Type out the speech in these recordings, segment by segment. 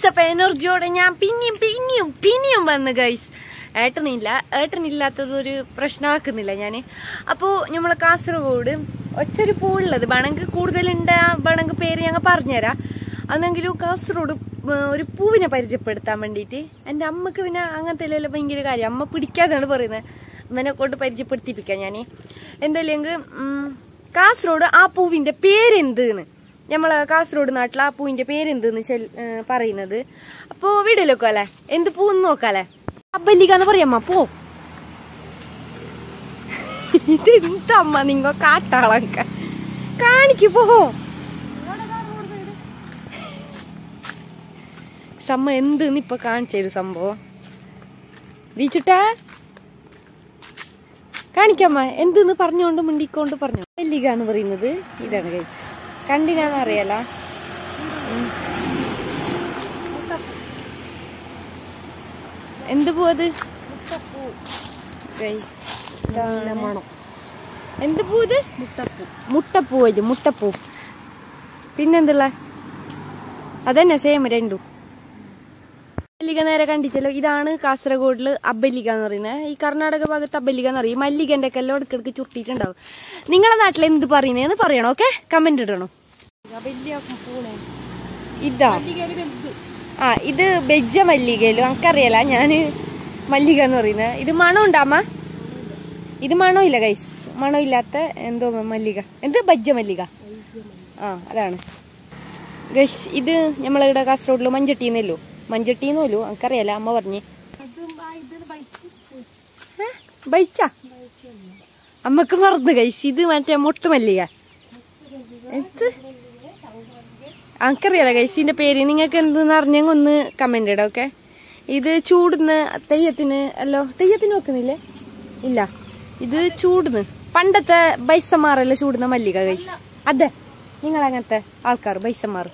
Guys അപ്പൊ എനർജിയോടെ ഞാൻ പിന്നെയും വന്ന് ഗൈസ്. ഏട്ടനില്ലാത്തതൊരു പ്രശ്നമാക്കുന്നില്ല ഞാന്. അപ്പോ നമ്മളെ കാസർഗോഡ് ഒറ്റൊരു പൂവുള്ളത് വേണമെങ്കിൽ കൂടുതലുണ്ട്, വേണമെങ്കിൽ പേര് ഞങ്ങൾ പറഞ്ഞുതരാം. അന്നെങ്കിലും കാസർഗോഡ് ഒരു പൂവിനെ പരിചയപ്പെടുത്താൻ വേണ്ടിയിട്ട് എന്റെ അമ്മക്ക് പിന്നെ അങ്ങനത്തെ എല്ലാം ഭയങ്കര കാര്യം. അമ്മ പിടിക്കാതാണ് പറയുന്നത്, അമ്മനെ കൊണ്ട് പരിചയപ്പെടുത്തിപ്പിക്കാം ഞാൻ. എന്തായാലും കാസർഗോഡ് ആ പൂവിന്റെ പേരെന്തെന്ന്, നമ്മളെ കാസർഗോഡ് നാട്ടിൽ ആ പൂവിന്റെ പേരെന്തെന്ന് പറയുന്നത്. അപ്പൊ വീഡിയോയിലൊക്കെ അല്ലേ എന്ത് പൂന്ന് നോക്കാല്ലേ. അബല്ലിക എന്ന് പറയാമ്മ പോ. ഇതെന്തമ്മ നിങ്ങ കാട്ടാളൊക്കെ കാണിക്ക് പോ. സമ്മ എന്തെന്ന് ഇപ്പൊ കാണിച്ചു സംഭവം ദീച്ചിട്ടാ കാണിക്കമ്മ എന്തെന്ന് പറഞ്ഞോണ്ട് മിണ്ടിക്കൊണ്ട് പറഞ്ഞു. അബല്ലിക എന്ന് പറയുന്നത് ഇതാണ് ഗൈസ്, കണ്ടിനാന്ന് അറിയാല. എന്ത് പൂ അത്? എന്ത് പൂ ഇത്? മുട്ടപ്പൂ. മുട്ടപ്പൂ. പിന്നെന്തുള്ള അതന്നെ സെയിം രണ്ടും. അബല്ലിക നേരെ കണ്ടിട്ടല്ലോ, ഇതാണ് കാസർഗോഡില് അബല്ലിക എന്ന് പറയുന്നത്. ഈ കർണാടക ഭാഗത്ത് അബല്ലിക എന്ന് പറയും. മല്ലികന്റെ ഒക്കെ എല്ലാം ഇടയ്ക്കിടയ്ക്ക് ചുട്ടിട്ടുണ്ടാവും. നിങ്ങളെ നാട്ടിൽ എന്ത് പറയുന്നതെന്ന് പറയണം. ഓക്കെ, കമന്റ് ഇടണം. ഇതാ ഇത് ബെജ്ജ മല്ലികയിലും എനിക്കറിയാല, ഞാന് മല്ലിക എന്ന് പറയുന്നത്. ഇത് മണം ഉണ്ടാമ്മ? ഇത് മണം ഇല്ല ഗൈസ്, മണം ഇല്ലാത്ത എന്തോ മല്ലിക. എന്ത് ബജ്ജ മല്ലിക? അതാണ് ഗൈസ്. ഇത് നമ്മളിവിടെ കാസർഗോഡില് മഞ്ചട്ടിന്നല്ലോ, മഞ്ചട്ടിന്നല്ലോ എനിക്കറിയാല, അമ്മ പറഞ്ഞേ. ബൈച്ച അമ്മക്ക് മറന്നു ഗൈസ്. ഇത് മറ്റേ മൊട്ട് മല്ലിക. എന്ത് എനിക്കറിയാലോ ഗൈസ് ഇതിന്റെ പേര്. നിങ്ങൾക്ക് എന്തെന്ന് അറിഞ്ഞെങ്കിൽ ഒന്ന് കമന്റ് ഇടാം. ഓക്കെ, ഇത് ചൂടുന്ന് തെയ്യത്തിന് അല്ലോ, തെയ്യത്തിന് വെക്കുന്നില്ലേ? ഇല്ല, ഇത് ചൂടുന്ന് പണ്ടത്തെ ബൈസന്മാരെല്ലാം ചൂടുന്ന മല്ലിക ഗൈസ്. അതെ, നിങ്ങൾ അങ്ങനത്തെ ആൾക്കാർ ബൈസന്മാർ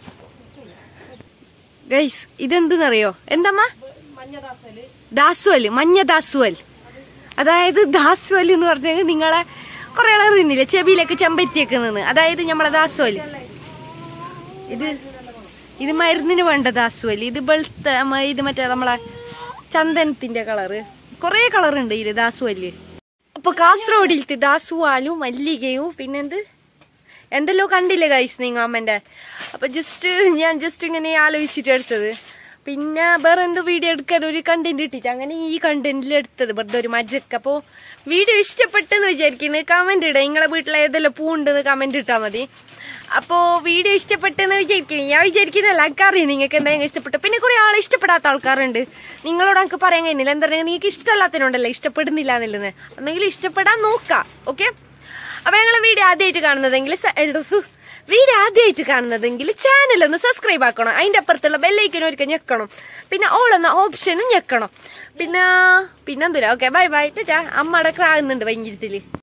ഗൈസ്. ഇതെന്തെന്നറിയോ? എന്തമ്മ? ദാസുവൽ, മഞ്ഞ ദാസുവൽ. അതായത് ദാസുവൽ എന്ന് പറഞ്ഞാൽ നിങ്ങളെ കുറെ ആൾ അറിയുന്നില്ല, ചെവിയിലേക്ക് ചെമ്പറ്റിയൊക്കെ നിന്ന്, അതായത് നമ്മളെ ദാസുവൽ. ഇത് മരുന്നിന് വേണ്ട ദാസുവൽ. ഇത് വെളുത്ത ഇത് മറ്റേ നമ്മളെ ചന്ദനത്തിന്റെ കളറ്, കൊറേ കളറുണ്ട് ഇത് ദാസുവല്. അപ്പൊ കാസർഗോഡിലത്തെ ദാസുവാലും മല്ലികയും പിന്നെന്ത് എന്തെല്ലോ കണ്ടില്ലേ ഗൈസ് നിങ്ങ അമ്മന്റെ. അപ്പൊ ഞാൻ ജസ്റ്റ് ഇങ്ങനെ ആലോചിച്ചിട്ട് എടുത്തത്. പിന്നെ വേറെ എന്തോ വീഡിയോ എടുക്കാൻ ഒരു കണ്ടന്റ് ഇട്ടിട്ട് അങ്ങനെ ഈ കണ്ടന്റിൽ എടുത്തത് വെറുതെ ഒരു മജക്ക്. അപ്പൊ വീഡിയോ ഇഷ്ടപ്പെട്ടെന്ന് വിചാരിക്കുന്നത് കമന്റ് ഇടാം. നിങ്ങളെ വീട്ടിലെ ഏതെല്ലാം പൂണ്ടെന്ന് കമന്റ് ഇട്ടാൽ മതി. അപ്പോ വീഡിയോ ഇഷ്ടപ്പെട്ടെന്ന് വിചാരിക്കുന്നു. ഞാൻ വിചാരിക്കുന്നല്ല, എനിക്കറിയാം നിങ്ങൾക്ക് എന്തെങ്കിലും ഇഷ്ടപ്പെട്ടു. പിന്നെ കുറെ ആൾ ഇഷ്ടപ്പെടാത്ത ആൾക്കാരുണ്ട്. നിങ്ങളോട് എനിക്ക് പറയാൻ കഴിയുന്നില്ല. എന്താ പറയുക, നിങ്ങൾക്ക് ഇഷ്ടമല്ലാത്തതിനുണ്ടല്ലോ ഇഷ്ടപ്പെടുന്നില്ല എന്നുള്ളത്. എന്തെങ്കിലും ഇഷ്ടപ്പെടാൻ നോക്കാം. ഓക്കെ, അപ്പൊ ഞങ്ങളെ വീഡിയോ ആദ്യമായിട്ട് കാണുന്നതെങ്കിൽ ചാനൽ ഒന്ന് സബ്സ്ക്രൈബ് ആക്കണം. അതിന്റെ അപ്പുറത്തുള്ള ബെല്ലൈക്കനും ഒരിക്കൽ ഞെക്കണം. പിന്നെ ഓൾ എന്ന ഓപ്ഷനും ഞെക്കണം. പിന്നെന്തില്ല. Okay, bye bye. അമ്മ അടക്കം ആകുന്നുണ്ട് ഭയങ്കരത്തില്.